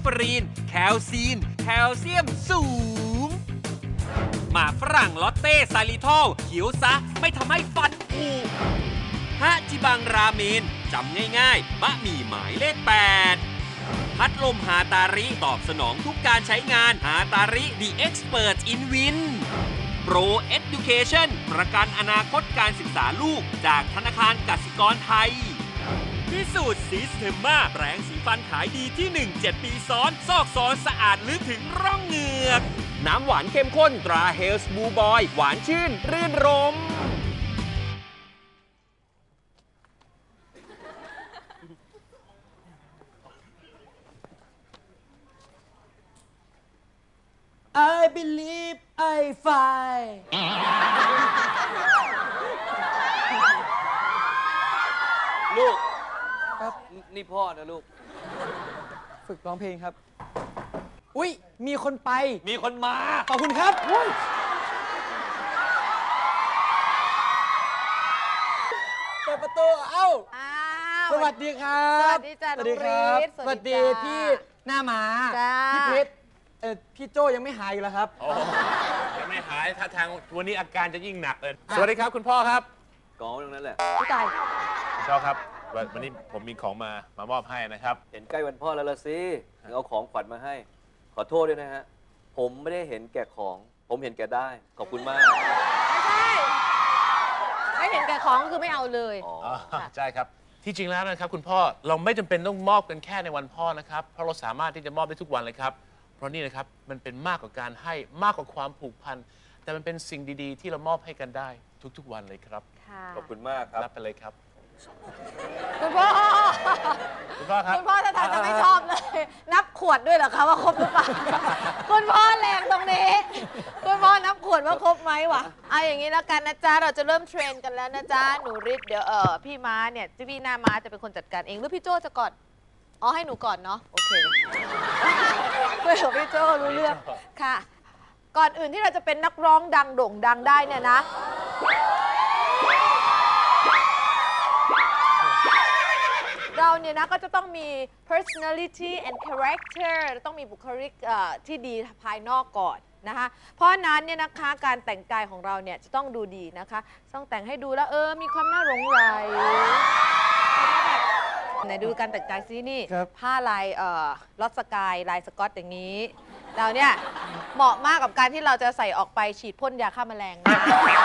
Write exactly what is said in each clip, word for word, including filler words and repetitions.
รีนแคลซีนแคลเซียมสูงหมากฝรั่งลอตเต้ซาลิทอลเขียวซะไม่ทำให้ฟันผุฮะจิบังราเมนจำง่ายๆบะหมี่หมายเลขแปดพัดลมฮาตาริตอบสนองทุกการใช้งานฮาตาริ The Expert in Win Pro Education ประกันอนาคตการศึกษาลูกจากธนาคารกสิกรไทยพิสูจน์ซิสเทมมาแปรงสีฟันขายดีที่หนึ่ง เจ็ดปีซ้อนซอกซอนสะอาดลึกถึงร่องเหงือกน้ำหวานเข้มข้นตราเฮลส์บูบอยหวานชื่นรื่นรม I believe I fly ลูกครับนี่พ่อนะลูกฝึกร้องเพลงครับอุ๊ยมีคนไปมีคนมาขอบคุณครับเปิดประตูเอ้าสวัสดีครับสวัสดีจ้าน้องฤทธิ์สวัสดีพี่หน้าหมาพี่เพชรเออพี่โจยังไม่หายอยู่แล้วครับยังไม่หายถ้าทางวันนี้อาการจะยิ่งหนักเลยสวัสดีครับคุณพ่อครับกองตรงนั้นแหละพี่ตายคุณพ่อครับวันนี้ผมมีของมามามอบให้นะครับเห็นใกล้วันพ่อแล้วละสิเอาของขวัญมาให้ขอโทษด้วยนะฮะผมไม่ได้เห็นแก่ของผมเห็นแก่ได้ขอบคุณมากไม่ใช่ไม่เห็นแก่ของคือไม่เอาเลยอ๋อใช่ครับที่จริงแล้วนะครับคุณพ่อเราไม่จำเป็นต้องมอบกันแค่ในวันพ่อนะครับเพราะเราสามารถที่จะมอบได้ทุกวันเลยครับเพราะนี่นะครับมันเป็นมากกว่าการให้มากกว่าความผูกพันแต่มันเป็นสิ่งดีๆที่เรามอบให้กันได้ทุกๆวันเลยครับขอบคุณมากครับรับไปเลยครับคุณพ่อคุณพ่อครับคุณพ่อท่านจะไม่ชอบเลยนับขวดด้วยเหรอคะว่าครบหรือเปล่าคุณพ่อแรงตรงนี้คุณพ่อนับขวดว่าครบไหมวะเอาอย่างนี้แล้วกันนะจ๊ะเราจะเริ่มเทรนกันแล้วนะจ๊ะหนูฤทธิ์เดี๋ยวเออพี่ม้าเนี่ยพี่หน้าม้าจะเป็นคนจัดการเองหรือพี่โจจะก่อนอ๋อให้หนูก่อนเนาะโอเคเพื่อพี่โจรู้เรื่องค่ะก่อนอื่นที่เราจะเป็นนักร้องดังโด่งดังได้เนี่ยนะเราเนี่ยนะก็จะต้องมี personality and character ต้องมีบุคลิกที่ดีภายนอกก่อนนะคะเพราะนั้นเนี่ยนะคะการแต่งกายของเราเนี่ยจะต้องดูดีนะคะต้องแต่งให้ดูแล้วเออมีความน่าหลงใหลไหนดูการแต่งกายซินี่ผ้าลายเอ่อลอตสกายลายสก๊อตอย่างนี้เราเนี่ยเหมาะมากกับการที่เราจะใส่ออกไปฉีดพ่นยาฆ่าแมลงนะ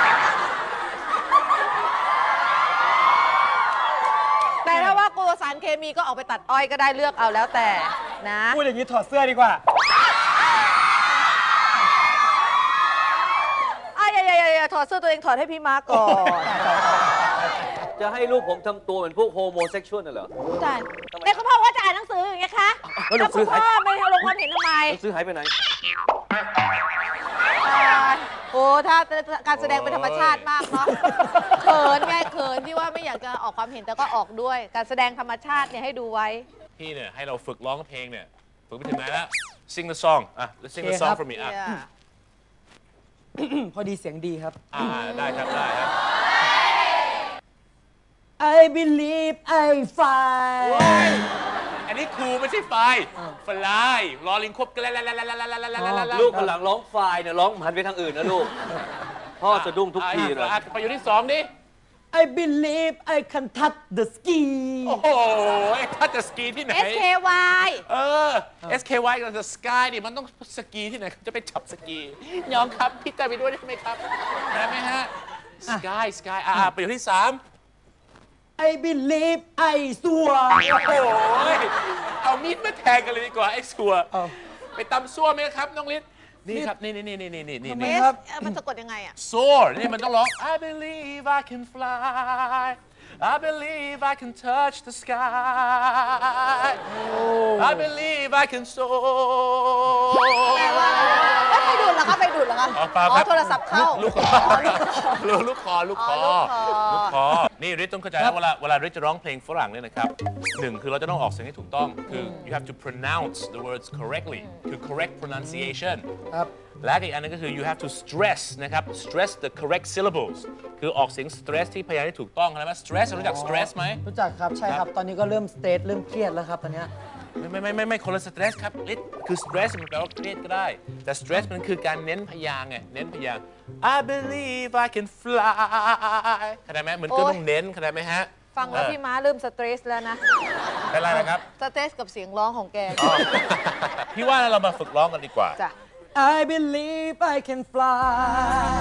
แต่ถ้าว่ากลัวสารเคมีก็ออกไปตัดอ้อยก็ได้เลือกเอาแล้วแต่นะพูดอย่างนี้ถอดเสื้อดีกว่าอ้ยอย่าถอดเสื้อตัวเองถอดให้พี่มาก่อนจะให้ลูกผมทำตัวเหมือนพวกโฮโมเซ็กชวลน่ะเหรออาจารย์เด็กก็พ่อว่าจะอ่านหนังสืออย่างเงี้ยคะแล้วคุณพ่อไม่ลงความเห็นทำไมหนังสือหายไปไหนโอ้ถ้าการแสดงเป็นธรรมชาติมากเนาะเขินไงเขินที่ว่าไม่อยากจะออกความเห็นแต่ก็ออกด้วยการแสดงธรรมชาติเนี่ยให้ดูไว้พี่เนี่ยให้เราฝึกร้องเพลงเนี่ยฝึกไปถึงไหนแล้ว sing the song อ่ะ let's sing the song for me อ่ะพอดีเสียงดีครับอ่าได้ครับได้ครับ I believe I fly อันนี้ครูไม่ใช่ไฟฟลายรอลิงควบกันแล้วลูกคนหลังร้องไฟเนี่ยร้องหันไปทางอื่นนะลูกพ่อสะดุ้งทุกทีเลยไปอยู่ที่สองดิ I believe I can touch the ski โอ้โหทัชสกีที่ไหนเอส เค วายเออ เอส เค วาย กับ The Sky ดิมันต้องสกีที่ไหนจะไปจับสกีน้องครับพี่จะไปด้วยได้ไหมครับได้ไหมฮะ Sky Sky อ่าไปอยู่ที่สาม I believe I สัวโอ้โหเอามีดมาแทงกันเลยดีกว่าไอ้สัวไปตำซัวไหมครับน้องฤทธิ์นี่ครับนี่นี่นี่นี่นี่นี่นี่ครับมันสะกดยังไงอ่ะ soar นี่มันต้องร้อง I believe I can fly I believe I can touch the sky I believe I can soar ไปดูดเหรอครับไปดูดเหรอครับอ๋อโทรศัพท์เข้าลูกคอลูกคอลูกคอลูกคอนี่ฤทธิ์ต้องเข้าใจนะเวลาเวลาฤทธิ์จะร้องเพลงฝรั่งเนี่ยนะครับหนึ่งคือเราจะต้องออกเสียงให้ถูกต้องคือ you have to pronounce the words correctly คือ correct pronunciation และอีกอันนึงก็คือ you have to stress นะครับ stress the correct syllables คือออกเสียง stress ที่พยายามให้ถูกต้องใช่ไหม stress รู้จัก stress ไหมรู้จักครับใช่ครับตอนนี้ก็เริ่ม stress เริ่มเครียดแล้วครับตอนนี้ไม่ไม่ไม่ไม่ไม่คนละสเตรสครับฤทธิ์คือสเตรสมันแปลว่าเครียดก็ได้ แต่สเตรสมันคือการเน้นพยางค์ไงเน้นพยางค์ I believe I can fly เข้าใจไหมมันก็ต้องเน้นเข้าใจไหมฮะฟังแล้วพี่ม้าเริ่มสเตรสแล้วนะเป็นไรนะครับสเตรสกับเสียงร้องของแกพี่ว่าเรามาฝึกร้องกันดีกว่าจ้ะ I believe I can fly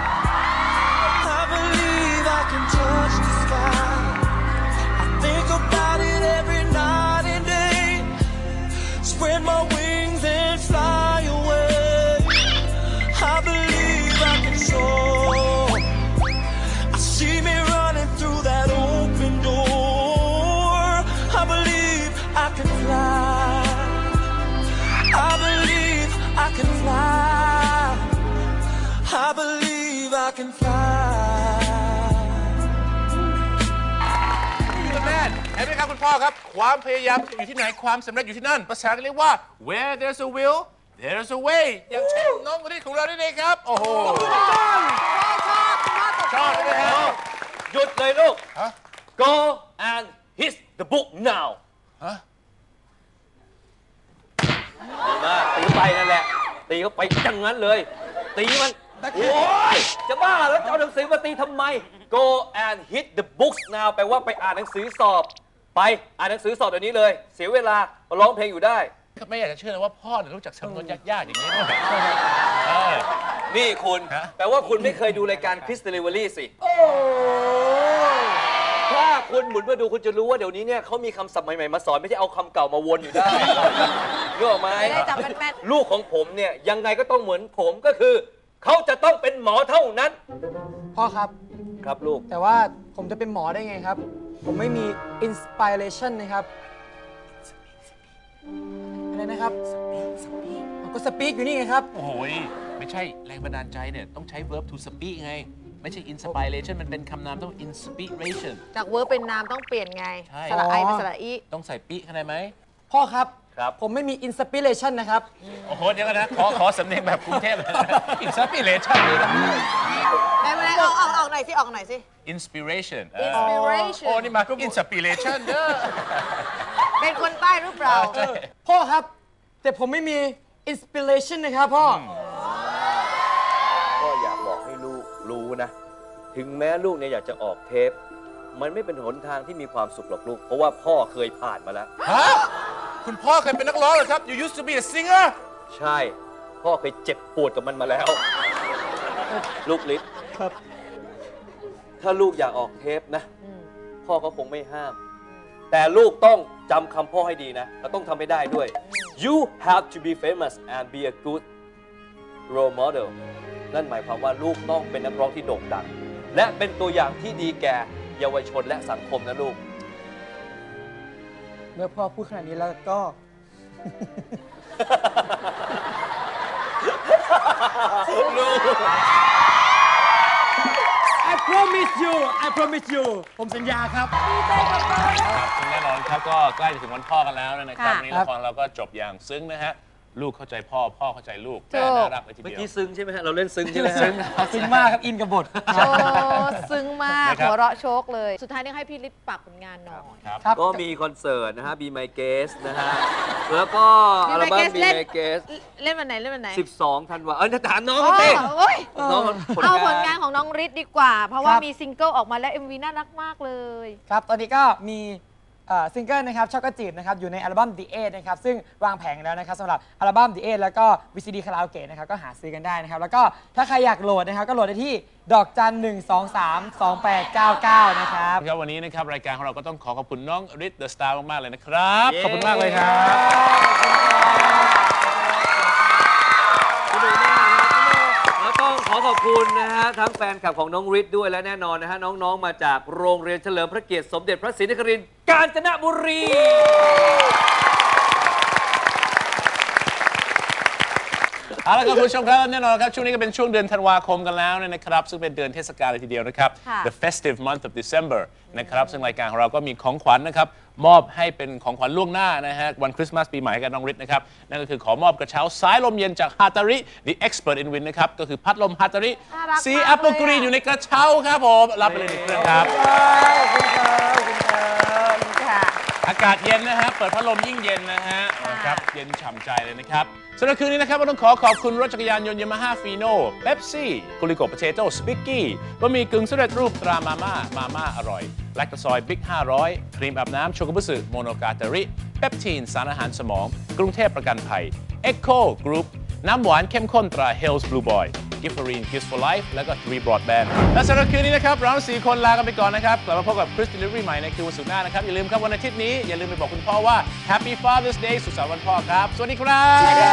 I believe I can touch the sky. I think about it every night and day. Spread my wings and fly away. I believe I can soar. I see me running through that open door. I believe I can fly. I believe I can fly. I believe I can fly. แม่เห็นไหมครับคุณพ่อครับ ความพยายามอยู่ที่ไหนความสำเร็จอยู่ที่นั่นภาษาเรียกว่า where there's a will there's a way อย่างเช่นน้องคนนี้ของเราได้เลยครับ โอ้โหชอบเลยครับหยุดเลยลูกฮะ Go and hit the book now ฮะดีมากตีไปนั่นแหละ ตีเขาไปจังนั้นเลย ตีมัน โอ้ย จะบ้าแล้วจะเอาหนังสือมาตีทำไม Go and hit the books now แปลว่าไปอ่านหนังสือสอบ ไปอ่านหนังสือสอบเดี๋ยวนี้เลย เสียเวลามาร้องเพลงอยู่ได้ไม่อยากจะเชื่อเลยว่าพ่อเนี่ยรู้จักสำนวนยากๆอย่างนี้ด้วยเออนี่คุณฮะแปลว่าคุณไม่เคยดูรายการ Chris Delivery สิ ถ้าคุณหมุนมาดูคุณจะรู้ว่าเดี๋ยวนี้เนี่ยเขามีคำศัพท์ใหม่ๆมาสอนไม่ใช่เอาคำเก่ามาวนอยู่ได้รู้ออกไหมไม่ได้จำแม่นลูกของผมเนี่ยยังไงก็ต้องเหมือนผมก็คือ เขาจะต้องเป็นหมอเท่านั้นพ่อครับครับลูกแต่ว่าผมจะเป็นหมอได้ไงครับ ผมไม่มีอินสปิเรชันนะครับ อะไรนะครับก็สปีกอยู่นี่ไงครับโอ้โหยไม่ใช่แรงบันดาลใจเนี่ยต้องใช้ verb to speak ไง ไม่ใช่ inspiration มันเป็นคำนามต้อง inspiration ๆจากเวิร์บเป็นนามต้องเปลี่ยนไงใช่สระไอเป็นสระอีต้องใส่ปีเข้าใจไหมพ่อครับครับผมไม่มีอินสปิเรชันนะครับโอ้โห เดี๋ยวกันนะ ขอขอสำเนียงแบบกรุงเทพเลยนะ inspiration เลยนะได้ไหมออกออกออกหน่อยสิ ออกหน่อยสิ inspiration เออ inspiration โอ้นี่มา inspiration เด้อเป็นคนใต้หรือเปล่าใช่พ่อครับ แต่ผมไม่มีอินสปิเรชันนะครับพ่ออก็อยากบอกให้ลูกรู้นะ ถึงแม้ลูกเนี่ยอยากจะออกเทป มันไม่เป็นหนทางที่มีความสุขหรอกลูก เพราะว่าพ่อเคยผ่านมาแล้วฮะ คุณพ่อเคยเป็นนักร้องเหรอครับ you used to be a singer ใช่ พ่อเคยเจ็บปวดกับมันมาแล้ว ลูกฤทธิ์ครับถ้าลูกอยากออกเทปนะ พ่อก็คงไม่ห้าม แต่ลูกต้องจำคำพ่อให้ดีนะ แล้วต้องทำให้ได้ด้วย you have to be famous and be a good role model นั่นหมายความว่าลูกต้องเป็นนักร้องที่โด่งดัง และเป็นตัวอย่างที่ดีแก่เยาวชนและสังคมนะลูกเมื่อพ่อพูดขนาดนี้แล้วก็ I promise you I promise you ผมสัญญาครับครับซึ่งแน่นอนครับก็ใกล้จะถึงวันพ่อกันแล้วนะครับค่ะวันนี้ละครเราก็จบอย่างซึ้งนะฮะ ลูกเข้าใจพ่อ พ่อเข้าใจลูกถูกน่ารักเลยทีเมื่อเดียวกี้ซึ้งใช่ไหมฮะ เราเล่นซึ้งใช่ไหมฮะซึ้งมากครับ อินกับบทโอ้ซึ้งมากนะครับหัวเราะโชกเลย สุดท้ายนี่ให้พี่ฤทธิ์ฝากผลงานหน่อยครับครับก็มีคอนเสิร์ตนะฮะ Be My Guest นะฮะ แล้วก็อัลบั้ม Be เล่น My Guest เล่นวันไหนเล่นวันไหนสิบสองธันวาเออถามน้องโอ้เต้โอ้ยน้องเอาผลงานของน้องฤทธิ์ดีกว่า เพราะว่าครับมีซิงเกิลออกมาแล้ว เอ็ม วี น่ารักมากเลยครับ ตอนนี้ก็มีเอ่อซิงเกิลนะครับช็อกโกจีบนะครับอยู่ในอัลบั้ม The Eight นะครับซึ่งวางแผงแล้วนะครับสำหรับอัลบั้ม The Eight แล้วก็ วี ซี ดี คาราโอเกะนะครับก็หาซื้อกันได้นะครับแล้วก็ถ้าใครอยากโหลดนะครับก็โหลดได้ที่ดอกจันหนึ่งสองสามสองแปดเก้าเก้านะครับครับวันนี้นะครับรายการของเราก็ต้องขอขอบคุณน้องฤทธิ์เดอะสตาร์มาก ๆ เลยนะครับเย้ขอบคุณมากเลยครับแล้วต้องขอขอบคุณนะฮะ ทั้งแฟนคลับของน้องฤทธิ์ด้วยและแน่นอนนะฮะ น้อง ๆ มาจากโรงเรียนเฉลิมพระเกียรติสมเด็จพระศรีนครินทร์กาญจนบุรีเอาละครับคุณผู้ชมครับแน่นอนครับช่วงนี้ก็เป็นช่วงเดือนธันวาคมกันแล้วนะครับซึ่งเป็นเดือนเทศกาลเลยทีเดียวนะครับค่ะ The festive month of December นะครับซึ่งรายการของเราก็มีของขวัญนะครับมอบให้เป็นของขวัญล่วงหน้านะฮะวันคริสต์มาสปีใหม่ให้กับน้องฤทธิ์นะครับนั่นก็คือขอมอบกระเช้าสายลมเย็นจากฮาตาริ The Expert in Wind นะครับก็คือพัดลมฮาตาริน่ารักสีมากแอปเปิลเลยกรีนอะอยู่ในกระเช้าครับผมรับไปเลยหนึ่งเครื่องครับขอบคุณครับขอบคุณครับค่ะอากาศเย็นนะฮะ เปิดพัดลมยิ่งเย็นนะฮะนะครับ เย็นฉ่ำใจเลยนะครับสำหรับคืนนี้นะครับเราต้องขอขอบคุณรถจักรยานยนต์ยามาฮ่าฟีโน่เบปซี่กุลิโกปเทโต้สปิกกี้บะหมี่กึ่งสำเร็จรูปตรามาม่ามาม่าอร่อยแลคตาซอยบิ๊กห้าร้อยครีมอาบน้ำโชกุบุสึโมโนกาเตริเปปทีนสารอาหารสมองกรุงเทพประกันภัย Echo Group น้ำหวานเข้มข้นตรา Hell's Blue Boy Gifford Kiss for Life แล้วก็ Three Broadband และสำหรับคืนนี้นะครับเราสี่คนลากันไปก่อนนะครับกลับมาพบกับ Chris Delivery ใหม่ในคืนวันศุกร์หน้านะครับอย่าลืมครับวันอาทิตย์นี้อย่าลืมไปบอกคุณพ่อว่า Happy Father's Day สุขสันต์วันพ่อครับสวัสดีครับ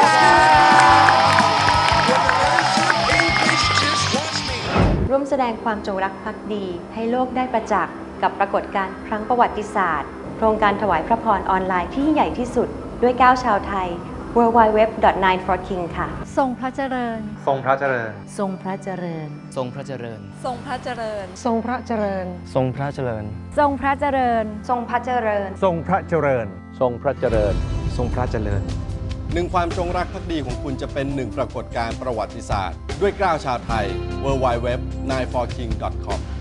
ร่วมแสดงความจงรักภักดีให้โลกได้ประจักษ์กับปรากฏการณ์ครั้งประวัติศาสตร์โครงการถวายพระพรออนไลน์ที่ยิ่งใหญ่ที่สุดด้วยเก้าชาวไทย ดับเบิลยู ดับเบิลยู ดับเบิลยู ดอท ไนน์ ฟอร์ คิง ค่ะทรงพระเจริญทรงพระเจริญทรงพระเจริญทรงพระเจริญทรงพระเจริญทรงพระเจริญทรงพระเจริญทรงพระเจริญทรงพระเจริญทรงพระเจริญทรงพระเจริญทรงพระเจริญหนึ่งความจงรักภักดีของคุณจะเป็นหนึ่งปรากฏการณ์ประวัติศาสตร์ด้วยเกล้าชาวไทย ดับเบิลยู ดับเบิลยู ดับเบิลยู ดอท ไนน์ ฟอร์ คิง ดอท คอม